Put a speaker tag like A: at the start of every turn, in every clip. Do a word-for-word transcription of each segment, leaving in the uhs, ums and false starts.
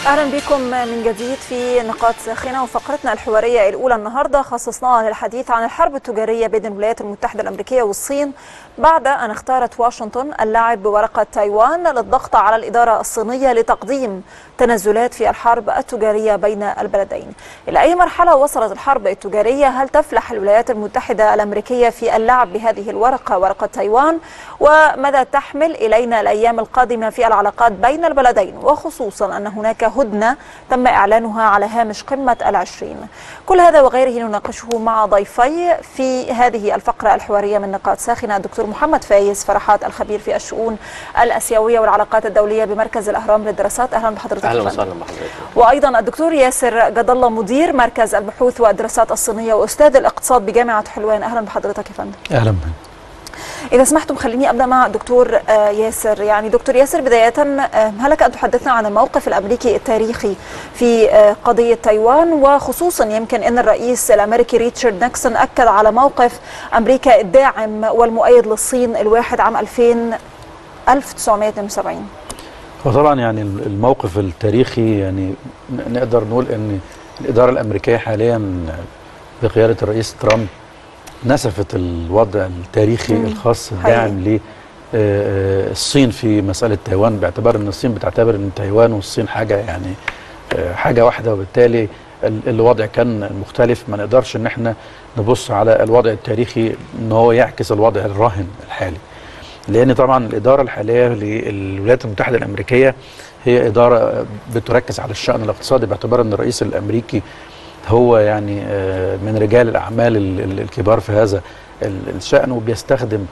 A: أهلا بكم من جديد في نقاط ساخنة، وفقرتنا الحوارية الأولى النهاردة خصصناها للحديث عن الحرب التجارية بين الولايات المتحدة الأمريكية والصين بعد أن اختارت واشنطن اللعب بورقة تايوان للضغط على الإدارة الصينية لتقديم تنازلات في الحرب التجارية بين البلدين. إلى أي مرحلة وصلت الحرب التجارية؟ هل تفلح الولايات المتحدة الأمريكية في اللعب بهذه الورقة، ورقة تايوان؟ وماذا تحمل إلينا الأيام القادمة في العلاقات بين البلدين، وخصوصا أن هناك هدنة تم إعلانها على هامش قمة العشرين؟ كل هذا وغيره نناقشه مع ضيفي في هذه الفقرة الحوارية من نقاط ساخنة: الدكتور محمد فايز فرحات، الخبير في الشؤون الآسيوية والعلاقات الدولية بمركز الأهرام للدراسات. أهلا بحضرتك.
B: أهلا وسهلا بحضرتك.
A: وأيضا الدكتور ياسر جد الله، مدير مركز البحوث والدراسات الصينية وأستاذ الاقتصاد بجامعة حلوان. أهلا بحضرتك يا فندم.
C: أهلا بك.
A: إذا سمحتم خليني أبدأ مع دكتور ياسر. يعني دكتور ياسر، بداية هل لك أن تحدثنا عن الموقف الأمريكي التاريخي في قضية تايوان، وخصوصا يمكن أن الرئيس الأمريكي ريتشارد نيكسون أكد على موقف أمريكا الداعم والمؤيد للصين الواحد عام ألف وتسعمائة واثنين وسبعين؟
C: وطبعا يعني الموقف التاريخي، يعني نقدر نقول أن الإدارة الأمريكية حاليا بقيادة الرئيس ترامب نسفت الوضع التاريخي مم. الخاص الداعم للصين في مسألة تايوان، باعتبار أن الصين بتعتبر أن تايوان والصين حاجة يعني حاجة واحدة، وبالتالي الوضع كان مختلف. ما نقدرش أن احنا نبص على الوضع التاريخي أن هو يعكس الوضع الراهن الحالي، لأن طبعا الإدارة الحالية للولايات المتحدة الأمريكية هي إدارة بتركز على الشأن الاقتصادي، باعتبار أن الرئيس الأمريكي هو يعني من رجال الأعمال الكبار في هذا الشأن، وبيستخدم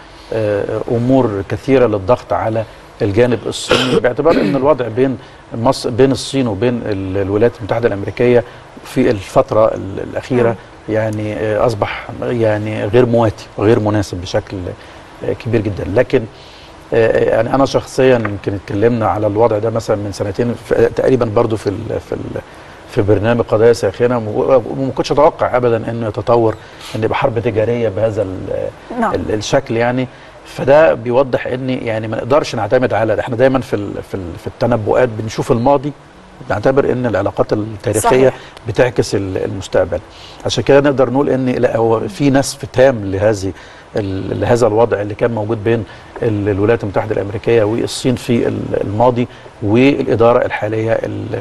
C: أمور كثيرة للضغط على الجانب الصيني، باعتبار أن الوضع بين مصر بين الصين وبين الولايات المتحدة الأمريكية في الفترة الأخيرة يعني أصبح يعني غير مواتي وغير مناسب بشكل كبير جدا. لكن يعني أنا شخصيا يمكن اتكلمنا على الوضع ده مثلا من سنتين تقريبا برضو في ال في ال في برنامج قضايا ساخنه، وما كنتش اتوقع ابدا انه يتطور ان يبقى حرب تجاريه بهذا نعم. الشكل يعني. فده بيوضح ان يعني ما نقدرش نعتمد على، احنا دايما في ال في, ال في التنبؤات بنشوف الماضي، نعتبر ان العلاقات التاريخيه صحيح. بتعكس المستقبل. عشان كده نقدر نقول ان لا، هو في نسف تام لهذه لهذا الوضع اللي كان موجود بين الولايات المتحدة الأمريكية والصين في الماضي والإدارة الحالية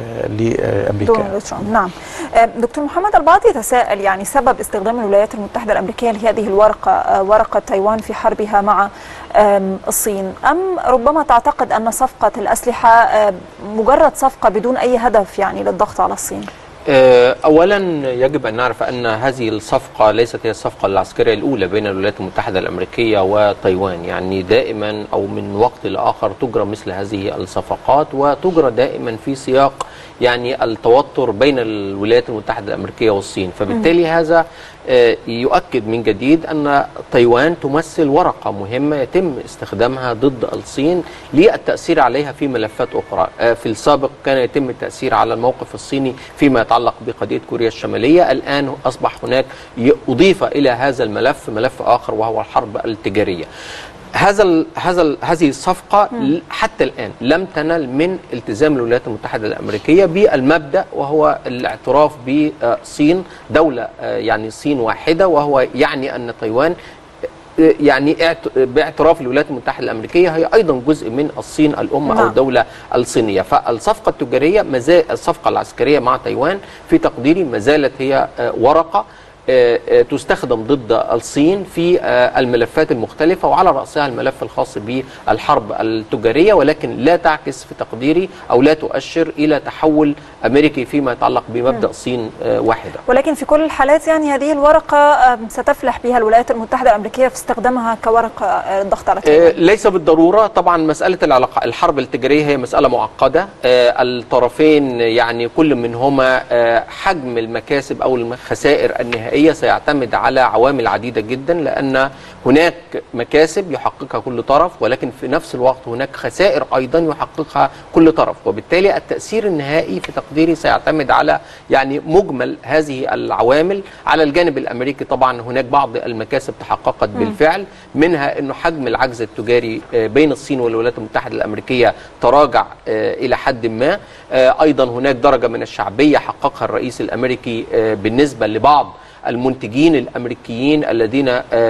C: لأمريكا.
A: نعم. دكتور محمد، البعض يتساءل يعني سبب استخدام الولايات المتحدة الأمريكية لهذه الورقة، ورقة تايوان، في حربها مع الصين، أم ربما تعتقد أن صفقة الأسلحة مجرد صفقة بدون أي هدف يعني للضغط على الصين؟
B: أولا يجب أن نعرف أن هذه الصفقة ليست هي الصفقة العسكرية الأولى بين الولايات المتحدة الأمريكية وتايوان. يعني دائما أو من وقت لآخر تجرى مثل هذه الصفقات، وتجرى دائما في سياق يعني التوتر بين الولايات المتحدة الأمريكية والصين. فبالتالي هذا يؤكد من جديد أن تايوان تمثل ورقة مهمة يتم استخدامها ضد الصين للتأثير عليها في ملفات أخرى. في السابق كان يتم التأثير على الموقف الصيني فيما يتعلق بقضية كوريا الشمالية، الآن أصبح هناك أضيف إلى هذا الملف ملف آخر وهو الحرب التجارية. هذا ال هذا ال هذه الصفقة حتى الآن لم تنل من التزام الولايات المتحدة الأمريكية بالمبدأ، وهو الاعتراف بصين دولة يعني صين واحدة، وهو يعني أن تايوان يعني باعتراف الولايات المتحدة الأمريكية هي أيضا جزء من الصين الأم أو الدولة الصينية. فالصفقة التجارية مازال الصفقة العسكرية مع تايوان في تقديري ما زالت هي ورقة تستخدم ضد الصين في الملفات المختلفة، وعلى رأسها الملف الخاص بالحرب التجارية، ولكن لا تعكس في تقديري أو لا تؤشر إلى تحول أمريكي فيما يتعلق بمبدأ الصين واحدة.
A: ولكن في كل الحالات يعني هذه الورقة ستفلح بها الولايات المتحدة الأمريكية في استخدامها كورقة الضغط على تايوان؟
B: ليس بالضرورة. طبعا مسألة العلاقة الحرب التجارية هي مسألة معقدة. الطرفين يعني كل منهما حجم المكاسب أو الخسائر النهائية النهائية سيعتمد على عوامل عديدة جدا، لأن هناك مكاسب يحققها كل طرف، ولكن في نفس الوقت هناك خسائر أيضا يحققها كل طرف، وبالتالي التأثير النهائي في تقديري سيعتمد على يعني مجمل هذه العوامل. على الجانب الأمريكي طبعا هناك بعض المكاسب تحققت بالفعل، منها أنه حجم العجز التجاري بين الصين والولايات المتحدة الأمريكية تراجع إلى حد ما. أيضا هناك درجة من الشعبية حققها الرئيس الأمريكي بالنسبة لبعض المنتجين الأمريكيين الذين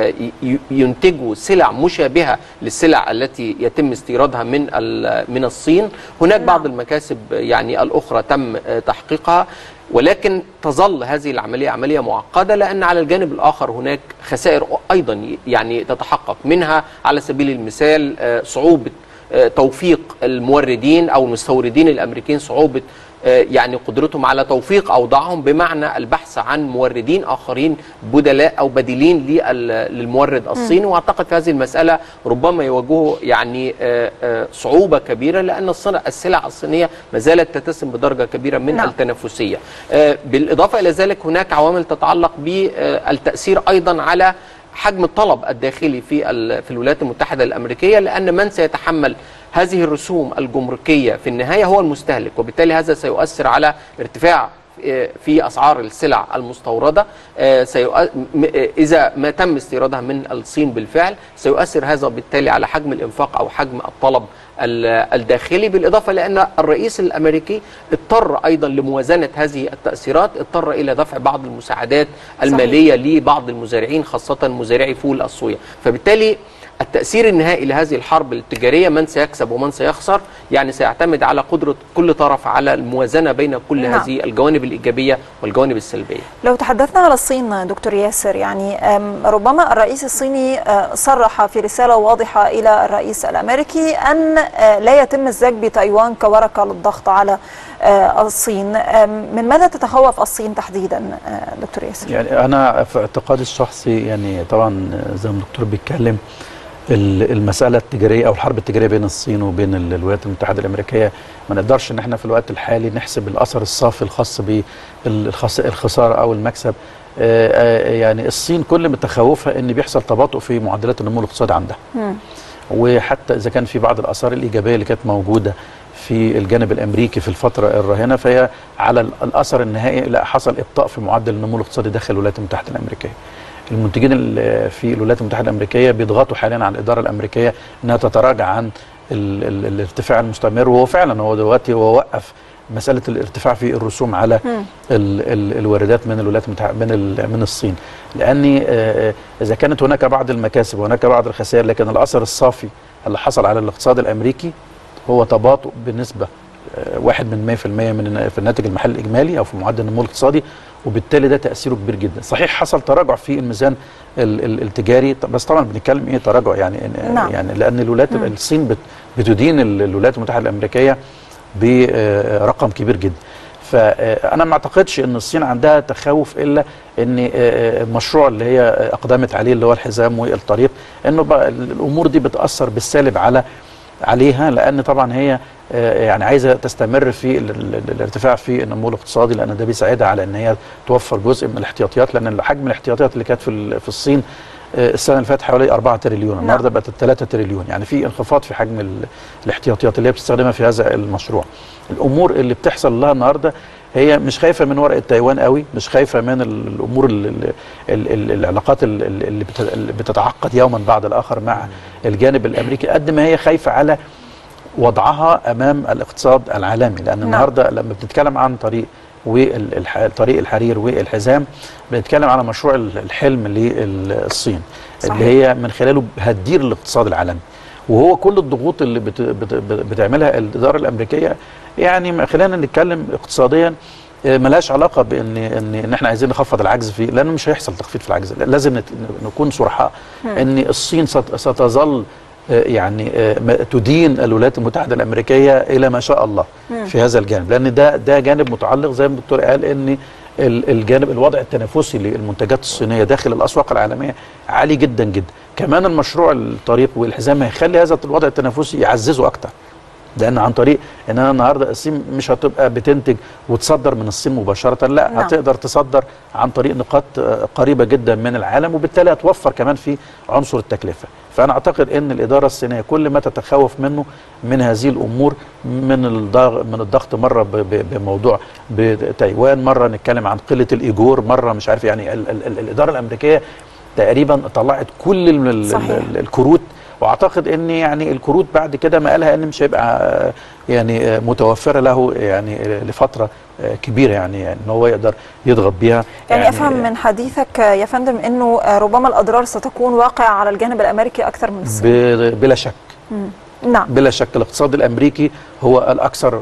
B: ينتجوا سلع مشابهة للسلع التي يتم استيرادها من من الصين. هناك بعض المكاسب يعني الأخرى تم تحقيقها، ولكن تظل هذه العملية عملية معقدة، لأن على الجانب الآخر هناك خسائر أيضا يعني تتحقق، منها على سبيل المثال صعوبة توفيق الموردين أو المستوردين الأمريكيين، صعوبة يعني قدرتهم على توفيق أوضاعهم، بمعنى البحث عن موردين آخرين بدلاء أو بديلين للمورد الصيني. وأعتقد في هذه المسألة ربما يواجهوا يعني صعوبة كبيرة، لأن السلع الصينية ما زالت تتسم بدرجة كبيرة من نعم. التنافسية. بالإضافة إلى ذلك هناك عوامل تتعلق بالتأثير أيضا على حجم الطلب الداخلي في في الولايات المتحدة الأمريكية، لأن من سيتحمل هذه الرسوم الجمركية في النهاية هو المستهلك، وبالتالي هذا سيؤثر على ارتفاع في أسعار السلع المستوردة. إذا ما تم استيرادها من الصين بالفعل سيؤثر هذا بالتالي على حجم الإنفاق أو حجم الطلب الداخلي. بالإضافة لأن الرئيس الأمريكي اضطر أيضا لموازنة هذه التأثيرات، اضطر إلى دفع بعض المساعدات المالية صحيح. لبعض المزارعين خاصة مزارعي فول الصويا. فبالتالي التأثير النهائي لهذه الحرب التجارية، من سيكسب ومن سيخسر، يعني سيعتمد على قدرة كل طرف على الموازنة بين كل نعم. هذه الجوانب الإيجابية والجوانب السلبية.
A: لو تحدثنا على الصين دكتور ياسر، يعني ربما الرئيس الصيني صرح في رسالة واضحة إلى الرئيس الأمريكي أن لا يتم الزج بتايوان كورقة للضغط على الصين. من ماذا تتخوف الصين تحديدا دكتور ياسر؟
C: يعني أنا في اعتقادي الشخصي، يعني طبعا زي ما الدكتور بيتكلم، المسألة التجارية أو الحرب التجارية بين الصين وبين الولايات المتحدة الأمريكية ما نقدرش إن احنا في الوقت الحالي نحسب الأثر الصافي الخاص بالخسارة أو المكسب. يعني الصين كل ما تخوفها إن بيحصل تباطؤ في معدلات النمو الاقتصادي عندها، وحتى إذا كان في بعض الآثار الإيجابية اللي كانت موجودة في الجانب الأمريكي في الفترة الراهنة، فهي على الأثر النهائي لا حصل إبطاء في معدل النمو الاقتصادي داخل الولايات المتحدة الأمريكية. المنتجين في الولايات المتحدة الأمريكية بيضغطوا حاليا على الإدارة الأمريكية أنها تتراجع عن ال ال الارتفاع المستمر، وهو فعلا هو دلوقتي هو وقف مسألة الارتفاع في الرسوم على ال ال الواردات من الولايات المتحدة من من الصين، لأن إذا كانت هناك بعض المكاسب وهناك بعض الخسائر، لكن الأثر الصافي اللي حصل على الاقتصاد الأمريكي هو تباطؤ بنسبة واحد من مئة في المئة من في الناتج المحلي الإجمالي أو في معدل النمو الاقتصادي، وبالتالي ده تأثيره كبير جدا. صحيح حصل تراجع في الميزان التجاري، بس طبعا بنتكلم ايه تراجع يعني نعم. يعني لأن الولايات الصين بت بتدين الولايات المتحدة الأمريكية برقم كبير جدا. فأنا ما أعتقدش أن الصين عندها تخوف إلا أن المشروع اللي هي أقدمت عليه اللي هو الحزام والطريق، أنه الأمور دي بتأثر بالسالب على عليها، لأن طبعا هي يعني عايزة تستمر في الارتفاع في النمو الاقتصادي، لأن ده بيساعدها على أن هي توفر جزء من الاحتياطيات، لأن حجم الاحتياطيات اللي كانت في في الصين السنة اللي فاتت حوالي أربعة تريليون، النهارده بقت ثلاثة تريليون، يعني في انخفاض في حجم الاحتياطيات اللي هي بتستخدمها في هذا المشروع. الأمور اللي بتحصل لها النهارده هي مش خايفة من ورقة تايوان قوي، مش خايفة من الأمور ال ال ال العلاقات اللي بتتعقد يوما بعد الآخر مع الجانب الأمريكي، قد ما هي خايفة على وضعها أمام الاقتصاد العالمي. لأن نعم. النهارده لما بنتكلم عن طريق وطريق الحرير والحزام بنتكلم على مشروع الحلم للصين صحيح. اللي هي من خلاله هتدير الاقتصاد العالمي، وهو كل الضغوط اللي بت بت بتعملها الإدارة الأمريكية، يعني خلينا نتكلم اقتصاديا ملهاش علاقة بأن إن إن إحنا عايزين نخفض العجز فيه، لأنه مش هيحصل تخفيض في العجز. لازم نكون صرحاء إن الصين ستظل يعني تدين الولايات المتحدة الأمريكية إلى ما شاء الله في هذا الجانب، لأن ده ده جانب متعلق زي ما الدكتور قال إن الجانب الوضع التنافسي للمنتجات الصينية داخل الأسواق العالمية عالي جدا جدا. كمان المشروع الطريق والحزام هيخلي هذا الوضع التنافسي يعززه أكتر، لان عن طريق ان انا النهارده الصين مش هتبقى بتنتج وتصدر من الصين مباشره، لا نعم. هتقدر تصدر عن طريق نقاط قريبه جدا من العالم، وبالتالي هتوفر كمان في عنصر التكلفه. فانا اعتقد ان الاداره الصينيه كل ما تتخوف منه من هذه الامور، من الضغط من الضغط مره بموضوع بتايوان، مره نتكلم عن قله الايجور، مره مش عارف، يعني ال ال ال الاداره الامريكيه تقريبا طلعت كل ال ال الكروت، واعتقد ان يعني الكروت بعد كده ما قالها ان مش هيبقى يعني متوفره له يعني لفتره كبيره، يعني, يعني ان هو يقدر يضغط بيها.
A: يعني, يعني افهم من حديثك يا فندم انه ربما الاضرار ستكون واقعه على الجانب الامريكي اكثر من الصين.
C: بلا شك. مم.
A: نعم.
C: بلا شك الاقتصاد الامريكي هو الاكثر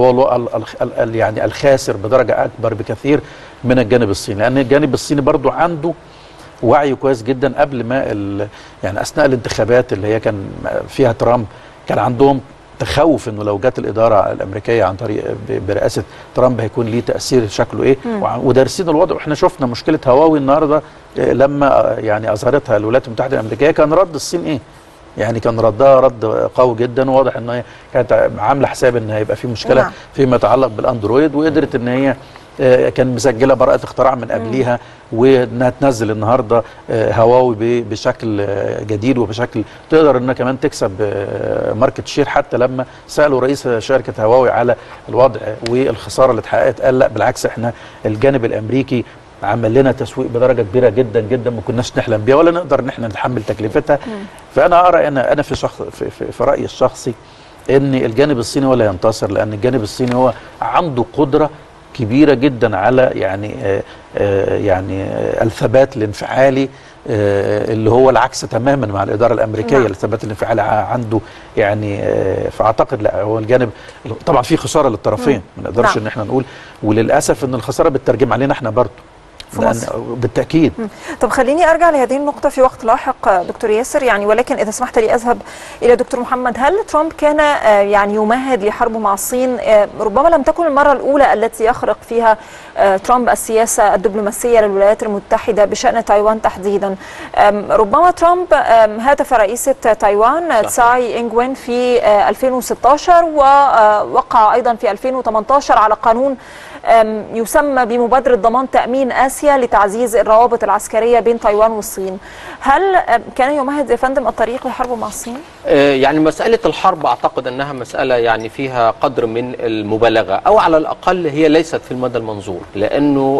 C: يعني الخاسر بدرجه اكبر بكثير من الجانب الصيني، لان الجانب الصيني برضو عنده وعي كويس جدا قبل ما يعني اثناء الانتخابات اللي هي كان فيها ترامب، كان عندهم تخوف انه لو جت الاداره الامريكيه عن طريق برئاسه ترامب هيكون ليه تاثير شكله ايه، ودارسين الوضع. واحنا شفنا مشكله هواوي النهارده لما يعني اظهرتها الولايات المتحده الامريكيه، كان رد الصين ايه؟ يعني كان ردها رد قوي جدا، وواضح ان هي كانت عامله حساب ان هيبقى في مشكله نعم. فيما يتعلق بالاندرويد، وقدرت ان هي كان مسجله براءه اختراع من قبليها، وانها تنزل النهارده هواوي بشكل جديد وبشكل تقدر انها كمان تكسب ماركت شير. حتى لما سالوا رئيس شركه هواوي على الوضع والخساره اللي اتحققت، قال لا بالعكس، احنا الجانب الامريكي عمل لنا تسويق بدرجه كبيره جدا جدا ما كناش نحلم بيها ولا نقدر ان احنا نتحمل تكلفتها. فانا ارى انا انا في شخص في, في, في رايي الشخصي ان الجانب الصيني هو اللي ينتصر، لان الجانب الصيني هو عنده قدره كبيره جدا على يعني آآ آآ يعني آآ الثبات الانفعالي، اللي هو العكس تماما مع الاداره الامريكيه. نعم. الثبات الانفعالي عنده يعني، فاعتقد لا، هو الجانب طبعا في خساره للطرفين، ما نقدرش نعم. ان احنا نقول، وللاسف ان الخساره بتترجم علينا احنا برضه في مصر بالتأكيد.
A: م. طب خليني أرجع لهذه النقطة في وقت لاحق دكتور ياسر، يعني ولكن إذا سمحت لي أذهب إلى دكتور محمد. هل ترامب كان يعني يمهد لحربه مع الصين؟ ربما لم تكن المرة الأولى التي يخرق فيها ترامب السياسة الدبلوماسية للولايات المتحدة بشأن تايوان تحديدا. ربما ترامب هاتف رئيسة تايوان تساي إنغ وين في ألفين وستة عشر، ووقع أيضا في ألفين وثمانية عشر على قانون يسمى بمبادرة ضمان تأمين آسيا لتعزيز الروابط العسكرية بين تايوان والصين. هل كان يمهد يا فندم الطريق لحربه مع الصين؟
B: يعني مسألة الحرب أعتقد أنها مسألة يعني فيها قدر من المبالغة، أو على الأقل هي ليست في المدى المنظور، لأنه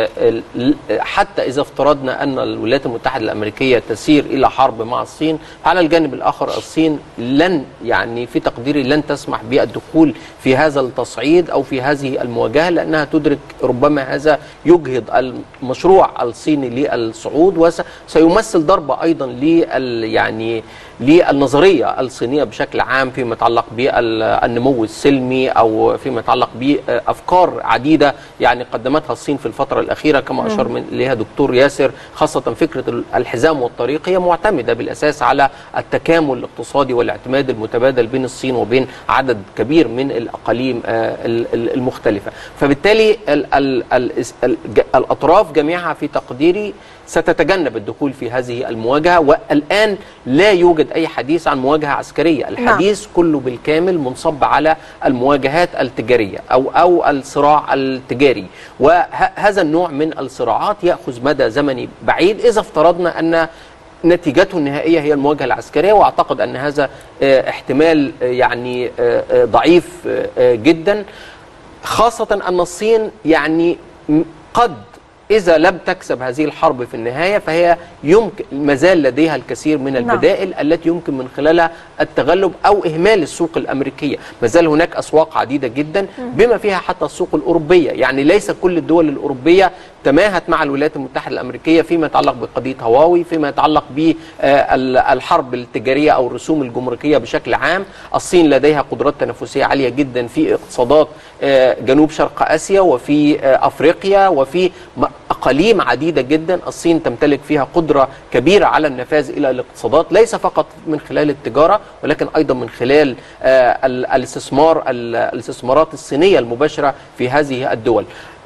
B: حتى إذا افترضنا أن الولايات المتحدة الأمريكية تسير إلى حرب مع الصين، على الجانب الآخر الصين لن يعني في تقديري لن تسمح بالدخول في هذا التصعيد أو في هذه المواجهة، لأنها تدرك ربما هذا يجهض المشروع الصيني للصعود، وسيمثل ضربة أيضا لل يعني للنظرية الصينية بشكل عام فيما يتعلق بالنمو السلمي، أو فيما يتعلق بأفكار عديدة يعني قدمتها الصين في الفترة الأخيرة كما أشار من إليها دكتور ياسر، خاصة فكرة الحزام والطريق هي معتمدة بالأساس على التكامل الاقتصادي والاعتماد المتبادل بين الصين وبين عدد كبير من الأقاليم المختلفة. فبالتالي ال ال ال ال الأطراف جميعها في تقديري ستتجنب الدخول في هذه المواجهة، والآن لا يوجد أي حديث عن مواجهة عسكرية. الحديث نعم. كله بالكامل منصب على المواجهات التجارية أو أو الصراع التجاري، وهذا النوع من الصراعات يأخذ مدى زمني بعيد إذا افترضنا أن نتيجته النهائية هي المواجهة العسكرية، واعتقد أن هذا احتمال يعني ضعيف جدا، خاصة أن الصين يعني قد إذا لم تكسب هذه الحرب في النهاية فهي يمكن مازال لديها الكثير من البدائل نعم. التي يمكن من خلالها التغلب أو إهمال السوق الأمريكية. مازال هناك أسواق عديدة جدا بما فيها حتى السوق الأوروبية، يعني ليس كل الدول الأوروبية تماهت مع الولايات المتحدة الأمريكية فيما يتعلق بقضية هواوي، فيما يتعلق بالحرب التجارية أو الرسوم الجمركية بشكل عام. الصين لديها قدرات تنافسية عالية جدا في اقتصادات جنوب شرق آسيا وفي أفريقيا وفي أقاليم عديدة جدا. الصين تمتلك فيها قدرة كبيرة على النفاذ إلى الاقتصادات، ليس فقط من خلال التجارة ولكن أيضا من خلال الاستثمار الاستثمارات الصينية المباشرة في هذه الدول.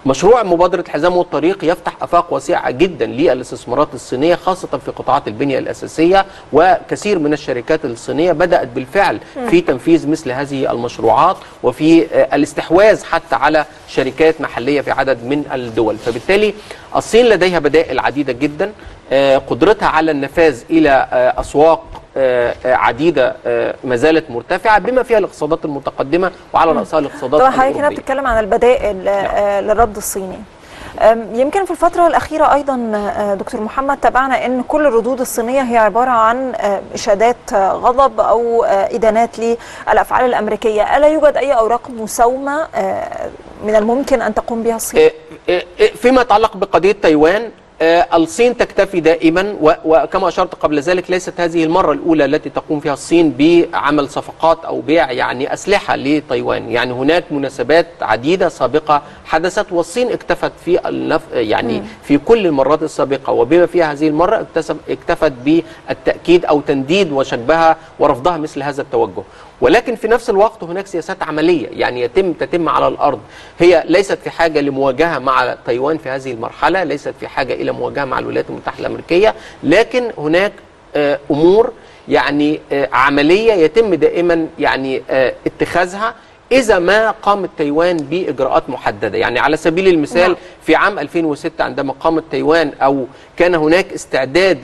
B: مشروع مبادرة حزام والطريق يفتح آفاق واسعة جدا للاستثمارات الصينية، خاصة في قطاعات البنية الأساسية، وكثير من الشركات الصينية بدأت بالفعل في تنفيذ مثل هذه المشروعات وفي الاستحواذ حتى على شركات محلية في عدد من الدول. فبالتالي الصين لديها بدائل عديدة جدا، قدرتها على النفاذ إلى أسواق عديدة ما زالت مرتفعة بما فيها الاقتصادات المتقدمة وعلى رأسها الاقتصادات
A: طبعا حضرتك هنا بتتكلم عن البدائل للرد الصيني. يمكن في الفترة الأخيرة أيضا دكتور محمد تابعنا أن كل الردود الصينية هي عبارة عن إشادات غضب أو إدانات للأفعال الأمريكية. ألا يوجد أي أوراق مساومة من الممكن أن تقوم بها الصين؟
B: فيما يتعلق بقضية تايوان، الصين تكتفي دائما، وكما أشرت قبل ذلك ليست هذه المرة الأولى التي تقوم فيها الصين بعمل صفقات أو بيع يعني أسلحة لتايوان. يعني هناك مناسبات عديدة سابقة حدثت والصين اكتفت في النف... يعني في كل المرات السابقة وبما فيها هذه المرة اكتسب... اكتفت بالتأكيد أو تنديد وشجبها ورفضها مثل هذا التوجه. ولكن في نفس الوقت هناك سياسات عملية يعني يتم تتم على الأرض. هي ليست في حاجة لمواجهة مع تايوان في هذه المرحلة، ليست في حاجة إلى مواجهة مع الولايات المتحدة الأمريكية، لكن هناك أمور يعني عملية يتم دائما يعني اتخاذها إذا ما قامت تايوان بإجراءات محددة. يعني على سبيل المثال في عام ألفين وستة عندما قامت تايوان أو كان هناك استعداد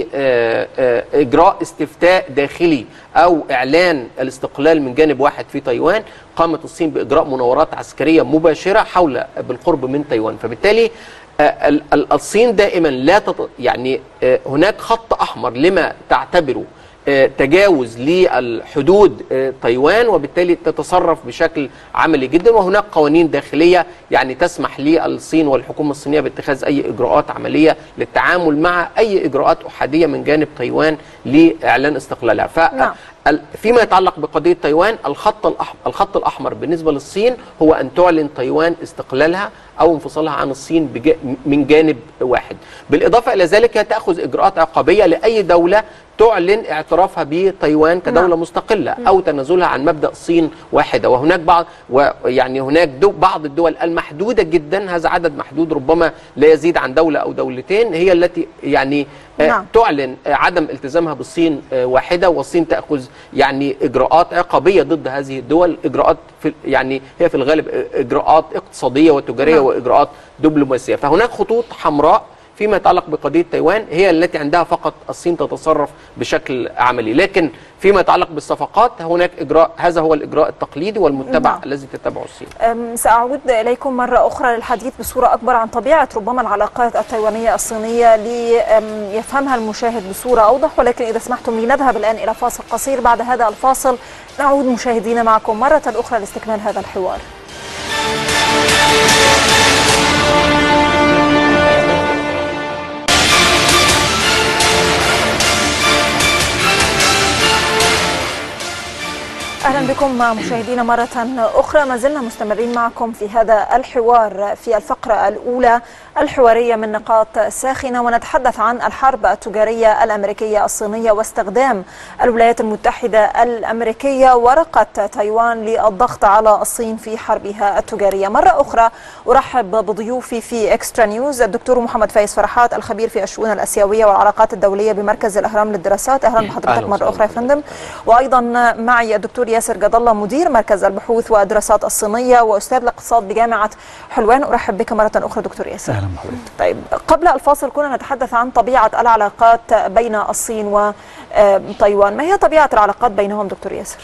B: لإجراء استفتاء داخلي أو إعلان الاستقلال من جانب واحد في تايوان، قامت الصين بإجراء مناورات عسكرية مباشرة حول بالقرب من تايوان. فبالتالي الصين دائما لا تط... يعني هناك خط أحمر لما تعتبره تجاوز للحدود تايوان، وبالتالي تتصرف بشكل عملي جدا. وهناك قوانين داخلية يعني تسمح للصين والحكومة الصينية باتخاذ أي إجراءات عملية للتعامل مع أي إجراءات أحادية من جانب تايوان لإعلان استقلالها. ف فيما يتعلق بقضية تايوان، الخط الأحمر الخط الأحمر بالنسبة للصين هو أن تعلن تايوان استقلالها أو انفصالها عن الصين من جانب واحد. بالإضافة إلى ذلك هي تأخذ إجراءات عقابية لأي دولة تعلن اعترافها بتايوان كدولة نعم. مستقلة أو تنازلها عن مبدأ الصين واحدة. وهناك بعض ويعني هناك بعض الدول المحدودة جدا، هذا عدد محدود ربما لا يزيد عن دولة أو دولتين، هي التي يعني نعم. تعلن عدم التزامها بالصين واحدة، والصين تأخذ يعني إجراءات عقابية ضد هذه الدول، إجراءات في يعني هي في الغالب إجراءات اقتصادية وتجارية نعم. وإجراءات دبلوماسية. فهناك خطوط حمراء فيما يتعلق بقضية تايوان هي التي عندها فقط الصين تتصرف بشكل عملي. لكن فيما يتعلق بالصفقات هناك إجراء، هذا هو الإجراء التقليدي والمتبع نعم. الذي تتبعه الصين.
A: سأعود إليكم مرة أخرى للحديث بصورة أكبر عن طبيعة ربما العلاقات التايوانية الصينية ليفهمها المشاهد بصورة أوضح، ولكن إذا سمحتم لي نذهب الآن إلى فاصل قصير. بعد هذا الفاصل نعود مشاهدينا معكم مرة أخرى لاستكمال هذا الحوار. أهلا بكم مشاهدينا مرة أخرى. ما زلنا مستمرين معكم في هذا الحوار في الفقرة الأولى الحوارية من نقاط ساخنة، ونتحدث عن الحرب التجارية الأمريكية الصينية واستخدام الولايات المتحدة الأمريكية ورقة تايوان للضغط على الصين في حربها التجارية. مرة أخرى أرحب بضيوفي في إكسترا نيوز الدكتور محمد فايز فرحات الخبير في الشؤون الآسيوية والعلاقات الدولية بمركز الأهرام للدراسات. أهلا بحضرتك مرة أخرى يا فندم. وأيضا معي الدكتور ياسر جد الله مدير مركز البحوث والدراسات الصينية وأستاذ الاقتصاد بجامعة حلوان. أرحب بك مرة أخرى دكتور ياسر.
C: أهلا بحضرتك.
A: طيب قبل الفاصل كنا نتحدث عن طبيعة العلاقات بين الصين وتايوان، ما هي طبيعة العلاقات بينهم دكتور ياسر؟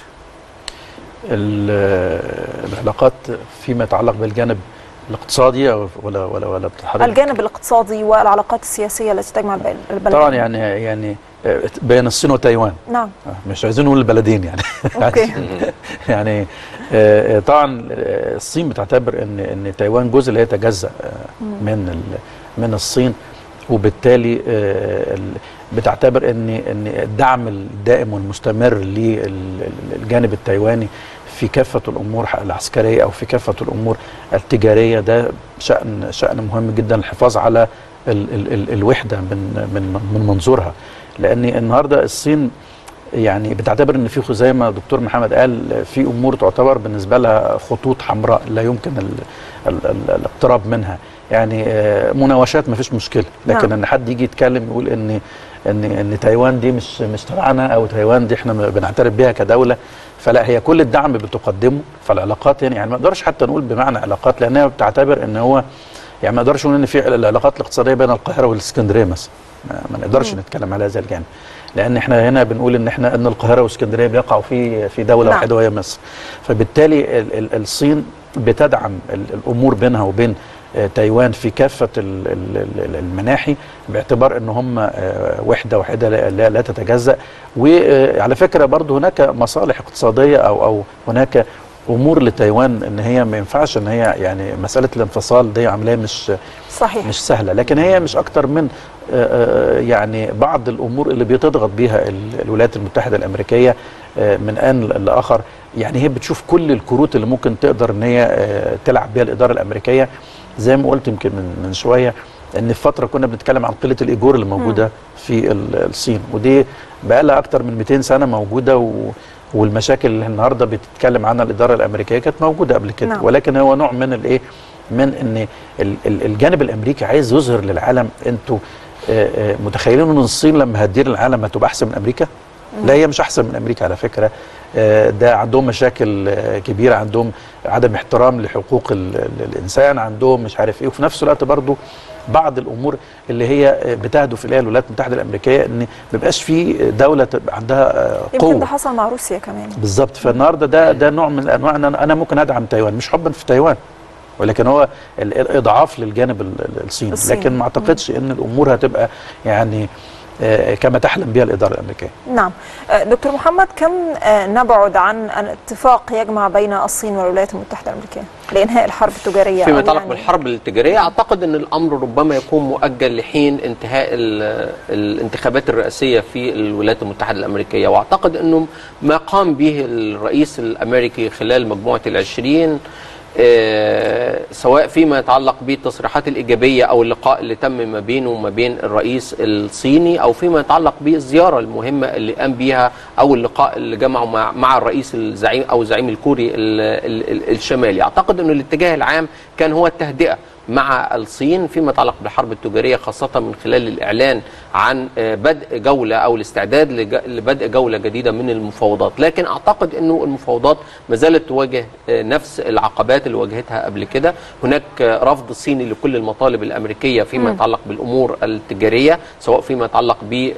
C: العلاقات فيما يتعلق بالجانب الاقتصادي ولا ولا ولا بتتحدث
A: الجانب الاقتصادي والعلاقات السياسية التي تجمع البلدين؟
C: طبعا يعني يعني بين الصين وتايوان
A: نعم،
C: مش عايزين نقول البلدين يعني
A: أوكي.
C: يعني طبعا الصين بتعتبر ان ان تايوان جزء لا يتجزأ من من الصين، وبالتالي بتعتبر ان ان الدعم الدائم والمستمر للجانب التايواني في كافة الأمور العسكرية أو في كافة الأمور التجارية ده شأن شأن مهم جدا، الحفاظ على ال ال ال الوحدة من من من منظورها. لأن النهارده الصين يعني بتعتبر ان في زي ما دكتور محمد قال في امور تعتبر بالنسبه لها خطوط حمراء لا يمكن ال ال ال الاقتراب منها. يعني مناوشات ما فيش مشكله، لكن نعم. ان حد يجي يتكلم يقول ان ان ان تايوان دي مش مش تبعنا، او تايوان دي احنا بنعترف بيها كدوله، فلا، هي كل الدعم بتقدمه. فالعلاقات يعني, يعني ما نقدرش حتى نقول بمعنى علاقات، لانها بتعتبر ان هو يعني ما نقدرش نقول ان في العلاقات الاقتصاديه بين القاهره والاسكندريه مثلا، ما نقدرش نتكلم على هذا الجانب، لان احنا هنا بنقول ان احنا ان القاهره واسكندريه بيقعوا في في دوله واحده وهي مصر. فبالتالي ال ال الصين بتدعم الامور بينها وبين تايوان في كافه المناحي، باعتبار ان هم وحده واحده لا, لا تتجزأ. وعلى فكره برضو هناك مصالح اقتصاديه او او هناك امور لتايوان ان هي ما ينفعش ان هي يعني مساله الانفصال دي عمليه مش صحيح مش سهله، لكن هي مش اكتر من يعني بعض الامور اللي بتضغط بيها الولايات المتحده الامريكيه من ان لاخر. يعني هي بتشوف كل الكروت اللي ممكن تقدر ان هي تلعب بيها الاداره الامريكيه. زي ما قلت يمكن من, من شويه ان في فتره كنا بنتكلم عن قله الايجور اللي موجوده في الصين، ودي بقى لها اكتر من مئتين سنه موجوده، و والمشاكل اللي النهارده بتتكلم عنها الاداره الامريكيه كانت موجوده قبل كده. نعم. ولكن هو نوع من الايه من ان الجانب الامريكي عايز يظهر للعالم انتوا متخيلين ان الصين لما هتدير العالم هتبقى احسن من امريكا؟ مم. لا، هي مش احسن من امريكا على فكره. ده عندهم مشاكل كبيره، عندهم عدم احترام لحقوق الانسان، عندهم مش عارف ايه، وفي نفس الوقت برضو بعض الامور اللي هي بتهدف اليها الولايات المتحده الامريكيه ان ما يبقاش في دوله تبقى عندها قوه.
A: يمكن ده حصل مع روسيا كمان
C: بالظبط. فالنهارده ده ده نوع من انواع ان انا ممكن ادعم تايوان مش حبا في تايوان، ولكن هو الاضعاف للجانب الصيني، لكن ما اعتقدش ان الامور هتبقى يعني كما تحلم بها الإدارة الأمريكية.
A: نعم. دكتور محمد، كم نبعد عن اتفاق يجمع بين الصين والولايات المتحدة الأمريكية لإنهاء الحرب التجارية؟
B: فيما يتعلق يعني بالحرب التجارية، أعتقد أن الأمر ربما يكون مؤجل لحين انتهاء الانتخابات الرئاسية في الولايات المتحدة الأمريكية. وأعتقد أنه ما قام به الرئيس الأمريكي خلال مجموعة العشرين، آه سواء فيما يتعلق بالتصريحات الإيجابية أو اللقاء اللي تم ما بينه وما بين الرئيس الصيني، أو فيما يتعلق بالزيارة المهمة اللي قام بيها أو اللقاء اللي جمعه مع, مع الرئيس الزعيم أو الزعيم الكوري ال ال ال الشمالي، أعتقد أنه الاتجاه العام كان هو التهدئة مع الصين فيما يتعلق بالحرب التجارية، خاصة من خلال الإعلان عن بدء جولة أو الاستعداد لبدء جولة جديدة من المفاوضات. لكن أعتقد أنه المفاوضات ما زالت تواجه نفس العقبات اللي واجهتها قبل كده. هناك رفض الصيني لكل المطالب الأمريكية فيما يتعلق بالأمور التجارية، سواء فيما يتعلق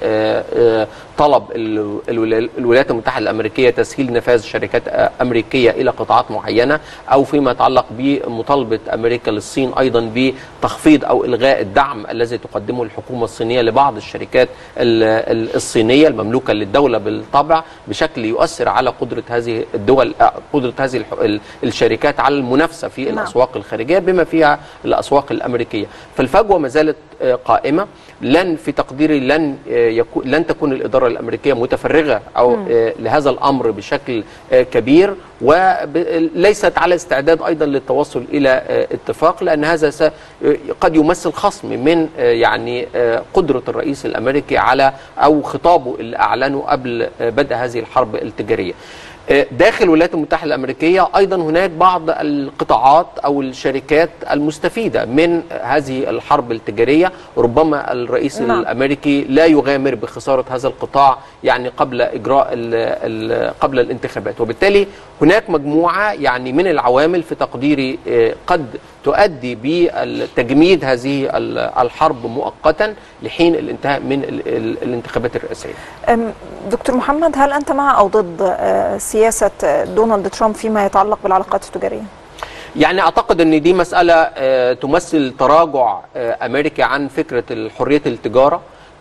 B: بطلب الولايات المتحدة الأمريكية تسهيل نفاذ شركات أمريكية إلى قطاعات معينة، أو فيما يتعلق بمطالبة أمريكا للصين أيضا بتخفيض أو إلغاء الدعم الذي تقدمه الحكومة الصينية لبعض الشركات الصينية المملوكة للدولة بالطبع، بشكل يؤثر على قدرة هذه الدول قدرة هذه الشركات على المنافسة في الأسواق الخارجية بما فيها الأسواق الأمريكية. فالفجوة ما زالت قائمة. لن في تقديري لن يكون لن تكون الإدارة الأمريكية متفرغة أو لهذا الأمر بشكل كبير، وليست على استعداد أيضا للتوصل إلى اتفاق، لأن هذا قد يمثل خصم من يعني قدرة الرئيس الأمريكي على أو خطابه اللي أعلنه قبل بدء هذه الحرب التجارية. داخل الولايات المتحدة الأمريكية أيضا هناك بعض القطاعات أو الشركات المستفيدة من هذه الحرب التجارية. ربما الرئيس نعم. الأمريكي لا يغامر بخسارة هذا القطاع يعني قبل إجراء ال ال قبل الانتخابات، وبالتالي هناك مجموعة يعني من العوامل في تقديري قد تؤدي بتجميد هذه الحرب مؤقتا لحين الانتهاء من الانتخابات الرئاسية.
A: دكتور محمد، هل أنت مع أو ضد سياسة دونالد ترامب فيما يتعلق بالعلاقات التجارية؟
B: يعني أعتقد أن دي مسألة تمثل تراجع أمريكي عن فكرة حرية التجارة،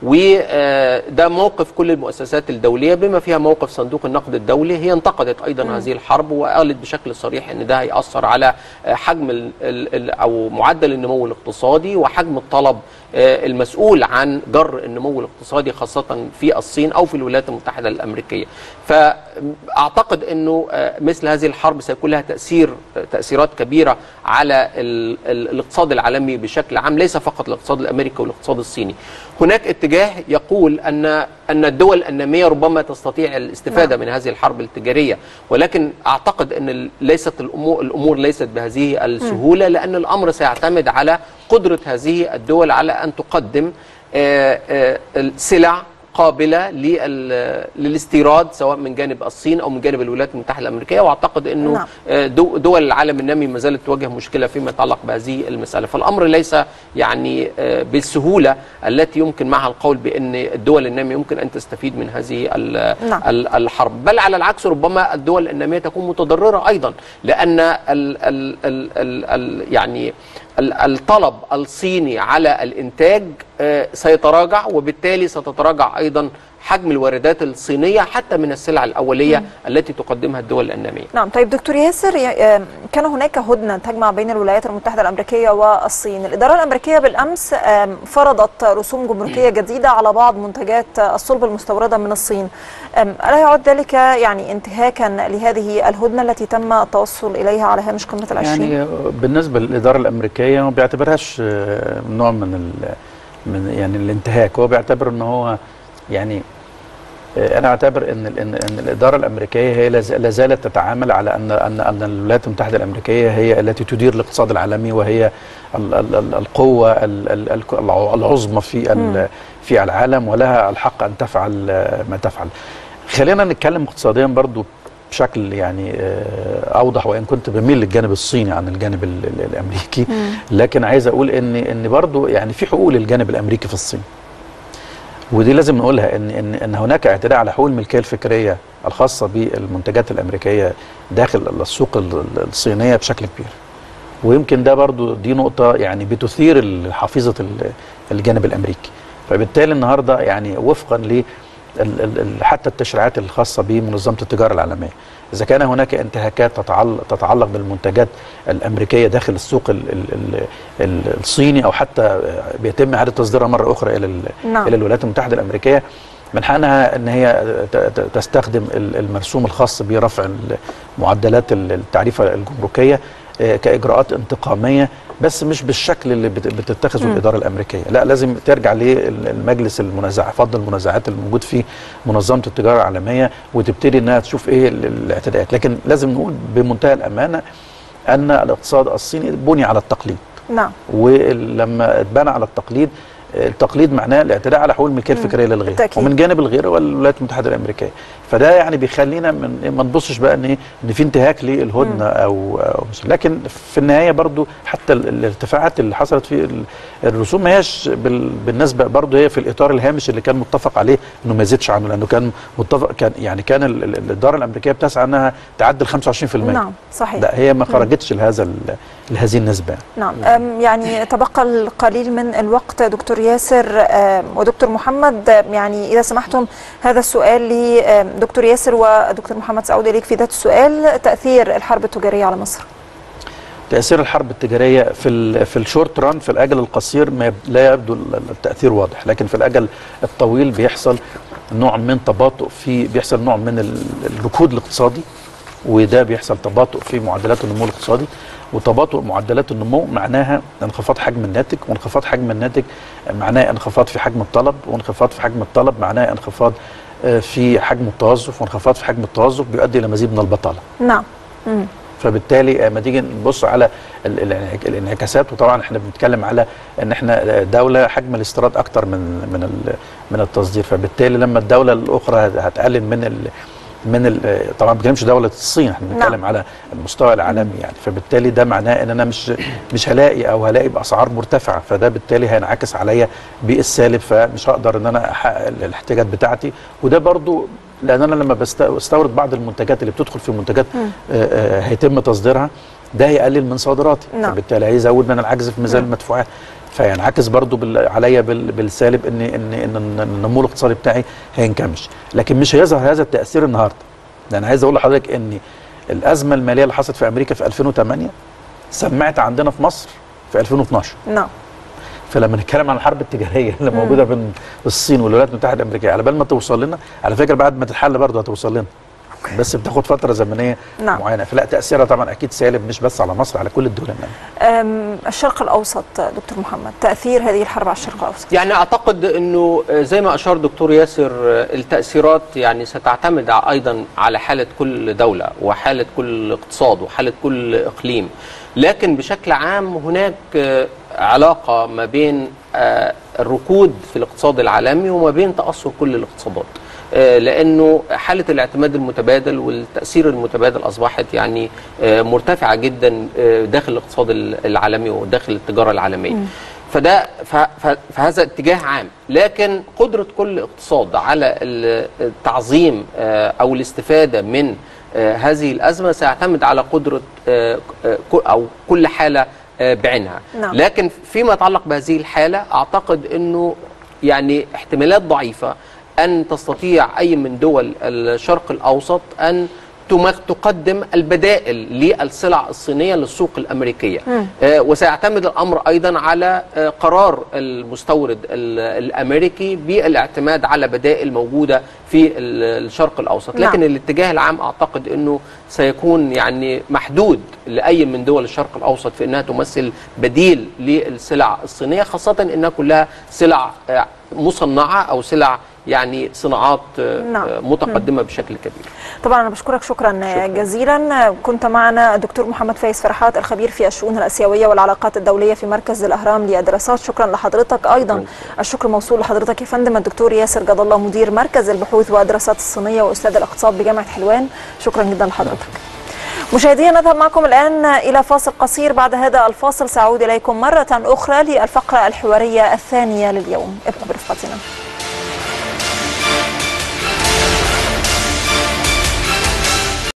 B: وده موقف كل المؤسسات الدولية بما فيها موقف صندوق النقد الدولي. هي انتقدت أيضا م. هذه الحرب وقالت بشكل صريح أن ده هيأثر على حجم ال ال أو معدل النمو الاقتصادي وحجم الطلب المسؤول عن جر النمو الاقتصادي خاصة في الصين أو في الولايات المتحدة الأمريكية. فأعتقد أنه مثل هذه الحرب سيكون لها تأثير تأثيرات كبيرة على ال ال الاقتصاد العالمي بشكل عام، ليس فقط الاقتصاد الأمريكي والاقتصاد الصيني. هناك اتجاه يقول أن أن الدول النامية ربما تستطيع الاستفادة
A: نعم.
B: من هذه الحرب التجارية، ولكن أعتقد أن ليست الأمور, الأمور ليست بهذه السهولة، لأن الأمر سيعتمد على قدرة هذه الدول على أن تقدم سلع قابلة للاستيراد سواء من جانب الصين أو من جانب الولايات المتحدة الأمريكية. وأعتقد أنه دول العالم النامي ما زالت تواجه مشكلة فيما يتعلق بهذه المسألة، فالأمر ليس يعني بالسهولة التي يمكن معها القول بأن الدول النامية يمكن أن تستفيد من هذه الحرب، بل على العكس ربما الدول النامية تكون متضررة أيضا، لأن ال ال ال ال ال يعني الطلب الصيني على الإنتاج سيتراجع، وبالتالي ستتراجع أيضا حجم الواردات الصينية حتى من السلع الأولية مم. التي تقدمها الدول النامية.
A: نعم. طيب دكتور ياسر، كان هناك هدنة تجمع بين الولايات المتحدة الأمريكية والصين. الإدارة الأمريكية بالأمس فرضت رسوم جمركية جديدة على بعض منتجات الصلب المستوردة من الصين. ألا يعد ذلك يعني انتهاكا لهذه الهدنة التي تم التوصل إليها على هامش قمة العشرين؟
C: يعني بالنسبة للإدارة الأمريكية ما بيعتبرهاش نوع من من يعني الانتهاك، هو بيعتبر ان هو يعني انا اعتبر ان ان ان الاداره الامريكيه هي لا زالت تتعامل على ان ان ان الولايات المتحده الامريكيه هي التي تدير الاقتصاد العالمي، وهي القوه العظمى في في العالم، ولها الحق ان تفعل ما تفعل. خلينا نتكلم اقتصاديا برضو بشكل يعني اوضح، وان كنت بميل للجانب الصيني عن الجانب الامريكي، لكن عايز اقول ان ان برضو يعني في حقوق للجانب الامريكي في الصين، ودي لازم نقولها ان ان ان هناك اعتداء على حقوق الملكيه الفكريه الخاصه بالمنتجات الامريكيه داخل السوق الصينيه بشكل كبير، ويمكن ده برضو دي نقطه يعني بتثير حافظه الجانب الامريكي. فبالتالي النهارده يعني وفقا ل حتى التشريعات الخاصة بمنظمة التجارة العالمية، إذا كان هناك انتهاكات تتعلق بالمنتجات الأمريكية داخل السوق ال ال ال الصيني، أو حتى بيتم إعادة تصديرها مرة أخرى إلى نعم. إلى الولايات المتحدة الأمريكية، من حقها أن هي تستخدم المرسوم الخاص برفع معدلات التعريفة الجمركية كإجراءات انتقامية، بس مش بالشكل اللي بتتخذه م. الإدارة الأمريكية. لا، لازم ترجع للمجلس المنازعة، فضل المنازعات الموجود في منظمة التجارة العالمية، وتبتدي انها تشوف ايه الاعتداءات. لكن لازم نقول بمنتهى الأمانة ان الاقتصاد الصيني بني على التقليد.
A: نعم.
C: ولما اتبنى على التقليد، التقليد معناه الاعتداء على حقوق الملكيه الفكريه للغير، ومن جانب الغير والولايات المتحده الامريكيه. فده يعني بيخلينا من ما نبصش بقى ان ان في انتهاك للهدنه او, أو مش، لكن في النهايه برضو حتى الارتفاعات اللي حصلت في الرسوم ما هياش بالنسبه برضو هي في الاطار الهامش اللي كان متفق عليه انه ما يزيدش عنه، لانه كان متفق كان يعني كان الاداره الامريكيه بتسعى انها تعدل خمسة وعشرين في المية.
A: نعم صحيح.
C: لا، هي ما خرجتش لهذا لهذه النسبه.
A: نعم. يعني تبقى القليل من الوقت دكتور ياسر ودكتور محمد، يعني إذا سمحتم هذا السؤال لدكتور ياسر ودكتور محمد سعود إليك في ذات السؤال: تأثير الحرب التجارية على مصر.
C: تأثير الحرب التجارية في في الشورت ران، في الأجل القصير ما لا يبدو التأثير واضح، لكن في الأجل الطويل بيحصل نوع من تباطؤ، في بيحصل نوع من الركود الاقتصادي، وده بيحصل تباطؤ في معدلات النمو الاقتصادي، وتباطؤ معدلات النمو معناها انخفاض حجم الناتج، وانخفاض حجم الناتج معناه انخفاض في حجم الطلب، وانخفاض في حجم الطلب معناه انخفاض في حجم التوظف، وانخفاض في حجم التوظف بيؤدي الى مزيد من البطاله.
A: نعم. مم.
C: فبالتالي لما تيجي نبص على الانعكاسات، وطبعا احنا بنتكلم على ان احنا دوله حجم الاستيراد اكتر من من من التصدير، فبالتالي لما الدوله الاخرى هتقلل من ال من ال طبعا ما بنتكلمش دوله الصين، احنا بنتكلم نعم. على المستوى العالمي يعني، فبالتالي ده معناه ان انا مش مش هلاقي او هلاقي باسعار مرتفعه، فده بالتالي هينعكس عليا بالسالب، فمش هقدر ان انا احقق الاحتياجات بتاعتي. وده برضو لان انا لما بستورد بعض المنتجات اللي بتدخل في منتجات آه هيتم تصديرها، ده هيقلل من صادراتي، نعم. فبالتالي هيزود من العجز في ميزان المدفوعات، فينعكس برضو بال عليا بال بالسالب ان ان ان النمو الاقتصادي بتاعي هينكمش. لكن مش هيظهر هذا التاثير النهارده، لان عايز اقول لحضرتك ان الازمه الماليه اللي حصلت في امريكا في ألفين وثمانية سمعت عندنا في مصر في ألفين واثناشر.
A: نعم.
C: فلما نتكلم عن الحرب التجاريه اللي موجوده بين الصين والولايات المتحده الامريكيه، على بال ما توصل لنا، على فكره بعد ما تتحل برضه هتوصل لنا.
A: أوكي.
C: بس بتاخد فتره زمنيه
A: نعم.
C: معينه، فلا تاثيرها طبعا اكيد سالب مش بس على مصر، على كل الدول الناميه.
A: الشرق الاوسط دكتور محمد، تاثير هذه الحرب على الشرق الاوسط.
B: يعني اعتقد انه زي ما اشار دكتور ياسر التاثيرات يعني ستعتمد ايضا على حاله كل دوله وحاله كل اقتصاد وحاله كل اقليم، لكن بشكل عام هناك علاقه ما بين الركود في الاقتصاد العالمي وما بين تاثر كل الاقتصادات، لأنه حالة الاعتماد المتبادل والتأثير المتبادل أصبحت يعني مرتفعة جدا داخل الاقتصاد العالمي وداخل التجارة العالمية. م. فده فهذا اتجاه عام، لكن قدرة كل اقتصاد على التعظيم أو الاستفادة من هذه الأزمة سيعتمد على قدرة أو كل حالة بعينها. نعم. لكن فيما يتعلق بهذه الحالة أعتقد أنه يعني احتمالات ضعيفة أن تستطيع أي من دول الشرق الأوسط أن تقدم البدائل للسلع الصينية للسوق الأمريكية. آه وسيعتمد الأمر أيضا على آه قرار المستورد الأمريكي بالاعتماد على بدائل موجودة في الشرق الأوسط. لكن نعم. الاتجاه العام أعتقد أنه سيكون يعني محدود لأي من دول الشرق الأوسط في أنها تمثل بديل للسلع الصينية، خاصة أنها كلها سلع آه مصنعة أو سلع يعني صناعات نعم. متقدمة بشكل كبير.
A: طبعا أنا بشكرك شكرا, شكرا جزيلا. كنت معنا الدكتور محمد فايز فرحات الخبير في الشؤون الآسيوية والعلاقات الدولية في مركز الأهرام للدراسات. شكرا لحضرتك. أيضا الشكر موصول لحضرتك يا فندم الدكتور ياسر جد الله مدير مركز البحوث والدراسات الصينية وأستاذ الاقتصاد بجامعة حلوان. شكرا جدا لحضرتك. مشاهدينا نذهب معكم الآن إلى فاصل قصير، بعد هذا الفاصل سأعود إليكم مرة أخرى للفقرة الحوارية الثانية لليوم. ابقوا برفقتنا.